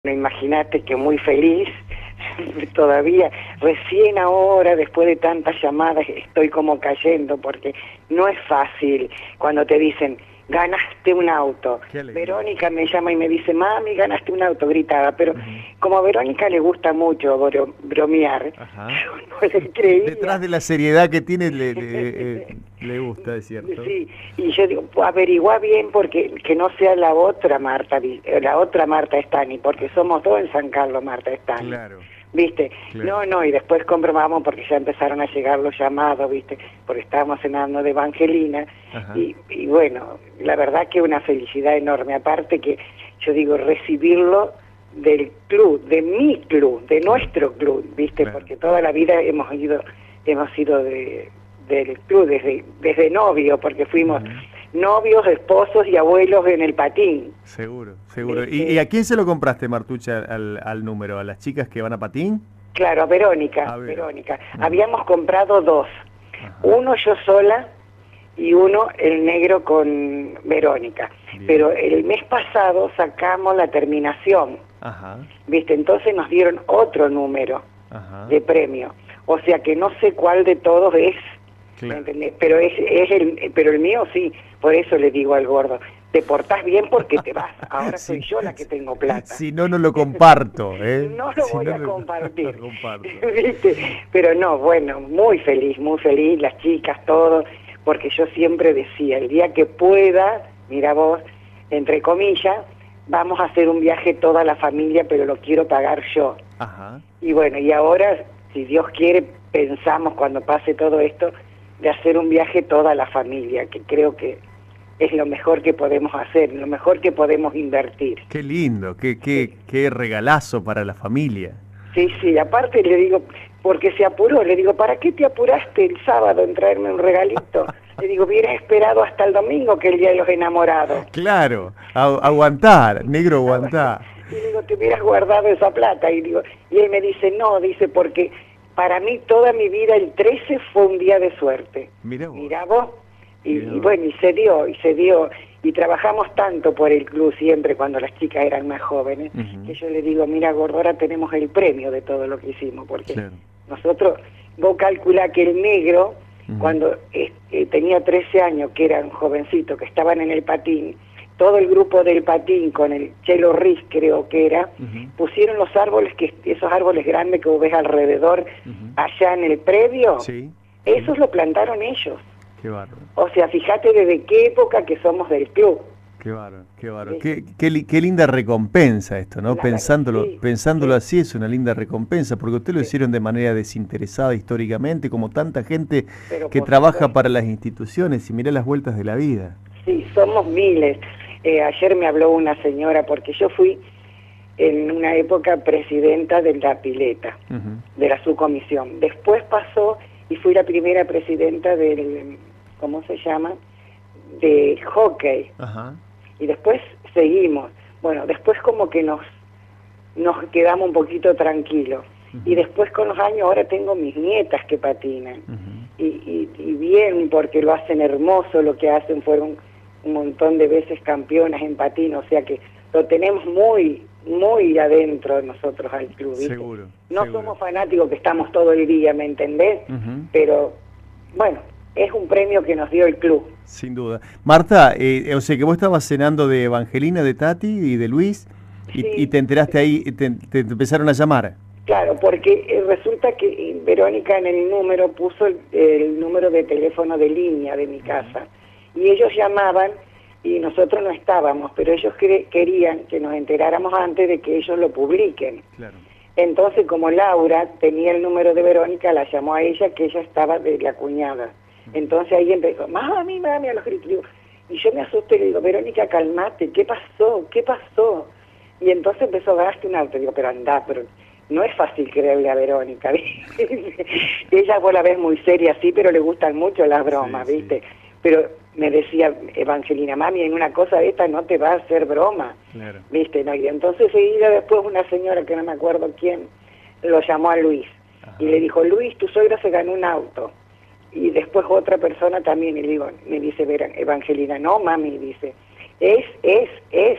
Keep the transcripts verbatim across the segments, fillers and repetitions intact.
Imagínate que muy feliz, todavía, recién ahora, después de tantas llamadas, estoy como cayendo, porque no es fácil cuando te dicen, ganaste un auto. Verónica me llama y me dice, mami, ganaste un auto, gritaba, pero uh-huh. como a Verónica le gusta mucho bro, bromear, Ajá. yo no le creía. Detrás de la seriedad que tiene, le, le, eh, le gusta, es cierto. Sí, y yo digo, pues, averigua bien porque que no sea la otra Marta, la otra Marta Estani, porque somos dos en San Carlos, Marta Estani. Claro. ¿Viste? Claro. No, no, y después comprobamos porque ya empezaron a llegar los llamados, ¿viste? Porque estábamos cenando de Evangelina, y, y bueno, la verdad que una felicidad enorme, aparte que yo digo, recibirlo del club, de mi club, de nuestro club, ¿viste? Claro. Porque toda la vida hemos ido, hemos ido de, del club desde, desde novio, porque fuimos... Uh-huh. novios, esposos y abuelos en el patín. Seguro, seguro. ¿Y, ¿Y a quién se lo compraste, Martucha, al, al número? ¿A las chicas que van a patín? Claro, a Verónica. A ver. Verónica. Uh-huh. Habíamos comprado dos. Uh-huh. Uno yo sola y uno el negro con Verónica. Bien. Pero el mes pasado sacamos la terminación. Uh-huh. ¿Viste? Entonces nos dieron otro número uh-huh. de premio. O sea que no sé cuál de todos es. Claro. Pero es, es el, pero el mío sí, por eso le digo al gordo, te portás bien porque te vas, ahora sí, soy yo la que tengo plata. Si no, no lo comparto, ¿eh? No lo si voy no, a no, compartir. No lo comparto. ¿Viste? Pero no, bueno, muy feliz, muy feliz, las chicas, todo, porque yo siempre decía, el día que pueda, mira vos, entre comillas, vamos a hacer un viaje toda la familia, pero lo quiero pagar yo. Ajá. Y bueno, y ahora, si Dios quiere, pensamos cuando pase todo esto, de hacer un viaje toda la familia, que creo que es lo mejor que podemos hacer, lo mejor que podemos invertir. Qué lindo, qué, qué, sí. qué regalazo para la familia. Sí, sí, aparte le digo, porque se apuró, le digo, ¿para qué te apuraste el sábado en traerme un regalito? Le digo, hubieras esperado hasta el domingo, que es el Día de los Enamorados. Claro, agu aguantar, negro, aguantar. Y le digo, te hubieras guardado esa plata, y digo, y él me dice, no, dice, porque... para mí toda mi vida el trece fue un día de suerte. Mirá vos. Mirá vos. Y, Mirá vos. y bueno, y se dio, y se dio. Y trabajamos tanto por el club siempre cuando las chicas eran más jóvenes, uh-huh. que yo le digo, mira, gordo, ahora tenemos el premio de todo lo que hicimos. Porque claro. nosotros, vos calculá que el negro, uh-huh. cuando eh, eh, tenía trece años, que eran jovencitos, que estaban en el patín, todo el grupo del patín con el Chelo Riz, creo que era, uh-huh. pusieron los árboles, que esos árboles grandes que vos ves alrededor, uh-huh. allá en el predio, sí. esos sí. lo plantaron ellos. Qué bárbaro. O sea, fíjate desde qué época que somos del club. Qué bárbaro, qué bárbaro. Qué, qué, qué linda recompensa esto, ¿no? Claro, pensándolo sí, pensándolo sí. así es una linda recompensa, porque ustedes lo sí. hicieron de manera desinteresada históricamente, como tanta gente Pero que trabaja supuesto. para las instituciones, y mirá las vueltas de la vida. Sí, somos miles. Eh, ayer me habló una señora, porque yo fui en una época presidenta de la pileta, uh-huh. de la subcomisión. Después pasó y fui la primera presidenta del, ¿cómo se llama? De hockey. Uh-huh. Y después seguimos. Bueno, después como que nos, nos quedamos un poquito tranquilos. Uh-huh. Y después con los años ahora tengo mis nietas que patinan. Uh-huh. y, y, y bien, porque lo hacen hermoso, lo que hacen, fueron un montón de veces campeonas en patín, o sea que lo tenemos muy, muy adentro de nosotros al club, ¿viste? Seguro. No seguro. Somos fanáticos que estamos todo el día, ¿me entendés? Uh-huh. Pero, bueno, es un premio que nos dio el club. Sin duda. Marta, eh, o sea que vos estabas cenando de Evangelina, de Tati y de Luis, y, sí. y te enteraste ahí, te, te empezaron a llamar. Claro, porque eh, resulta que Verónica en el número puso el, el número de teléfono de línea de mi casa. Y ellos llamaban y nosotros no estábamos, pero ellos querían que nos enteráramos antes de que ellos lo publiquen. Claro. Entonces, como Laura tenía el número de Verónica, la llamó a ella, que ella estaba de la cuñada. Entonces ahí empezó, mami, mami, a los gritos. Y yo me asusté y le digo, Verónica, calmate, ¿qué pasó? ¿Qué pasó? Y entonces empezó a gastarte un auto. Digo, pero andá, pero no es fácil creerle a Verónica. Ella vos la ves muy seria, sí, pero le gustan mucho las bromas, sí, ¿viste? Sí. Pero me decía Evangelina, mami, en una cosa de esta no te va a hacer broma, claro. ¿Viste? ¿No? Y entonces seguida después una señora, que no me acuerdo quién, lo llamó a Luis. Ajá. Y le dijo, Luis, tu suegra se ganó un auto. Y después otra persona también, y le digo, me dice Evangelina, no, mami, dice, es, es, es.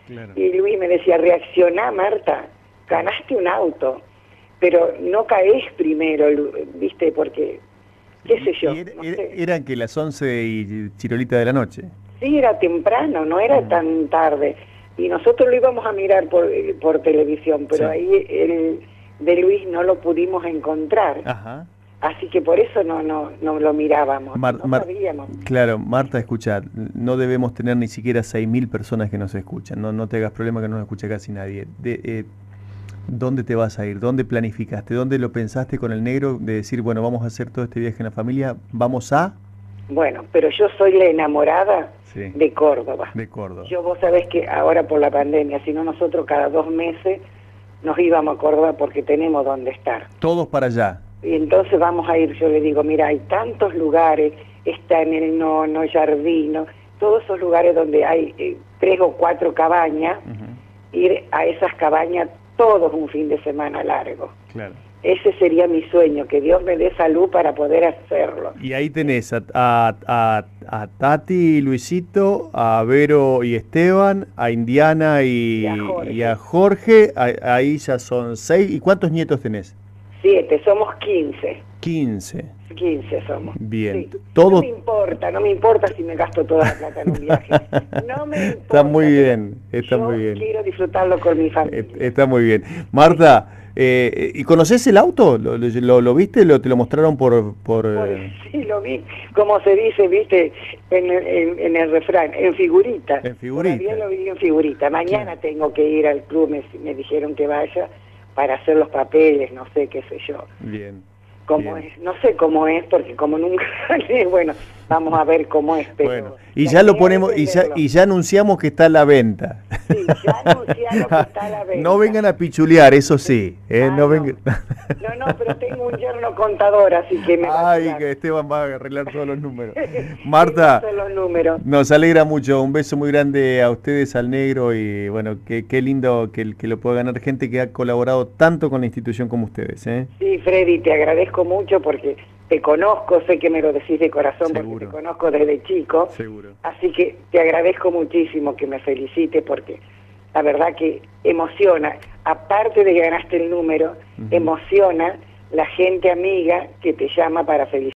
Claro. Y Luis me decía, reaccioná, Marta, ganaste un auto, pero no caes primero, ¿viste? Porque, qué sé yo. ¿Y era, no era, sé. eran que las once y chirolita de la noche? Sí, era temprano, no era mm. tan tarde. Y nosotros lo íbamos a mirar por, por televisión, pero sí. ahí el de Luis no lo pudimos encontrar. Ajá. Así que por eso no no, no lo mirábamos, Mar, no Mar, sabíamos. Claro, Marta, escuchá, no debemos tener ni siquiera seis mil personas que nos escuchan, no, no te hagas problema que no nos escucha casi nadie. De, eh, ¿Dónde te vas a ir? ¿Dónde planificaste? ¿Dónde lo pensaste con el negro de decir, bueno, vamos a hacer todo este viaje en la familia, vamos a...? Bueno, pero yo soy la enamorada sí. de Córdoba. De Córdoba. Yo, vos sabés que ahora por la pandemia, si no nosotros cada dos meses nos íbamos a Córdoba porque tenemos donde estar. Todos para allá. Y entonces vamos a ir, yo le digo, mira, hay tantos lugares, está en el Nono, Jardino, todos esos lugares donde hay eh, tres o cuatro cabañas, uh-huh. ir a esas cabañas todos un fin de semana largo. Claro. Ese sería mi sueño, que Dios me dé salud para poder hacerlo. Y ahí tenés a, a, a, a Tati y Luisito, a Vero y Esteban, a Indiana y, y a Jorge, y a Jorge. A, ahí ya son seis. ¿Y cuántos nietos tenés? Siete, somos quince. Quince. Quince somos. Bien. Sí. Todos... No me importa, no me importa si me gasto toda la plata en un viaje. No me importa. Está muy bien, está yo muy bien. quiero disfrutarlo con mi familia. Está muy bien. Marta, eh, ¿y conoces el auto? ¿Lo, lo, lo viste? ¿Lo, ¿Te lo mostraron por...? por pues, sí, lo vi. Como se dice, viste, en, en, en el refrán, en figurita. En figurita. Todavía lo vi en figurita. Mañana sí. tengo que ir al club, me, me dijeron que vaya para hacer los papeles, no sé, qué sé yo. Bien. Cómo Bien. es, no sé cómo es, porque como nunca bueno, vamos a ver cómo es. Pero bueno, y ya lo ponemos, y ya, y ya anunciamos que está a la venta. Sí, ya anunciamos que está a la venta. No vengan a pichulear, eso sí. Eh, ah, no, no. Vengan... no, no, pero tengo un yerno contador, así que me va Ay, a que Esteban va a arreglar todos los números. Marta, los números. Nos alegra mucho, un beso muy grande a ustedes, al negro, y bueno, qué, qué lindo que, que lo pueda ganar gente que ha colaborado tanto con la institución como ustedes. ¿eh? Sí, Freddy, te agradezco mucho porque te conozco, sé que me lo decís de corazón. Seguro. Porque te conozco desde chico. Seguro. Así que te agradezco muchísimo que me felicites porque la verdad que emociona, aparte de que ganaste el número, uh-huh. emociona la gente amiga que te llama para felicitar.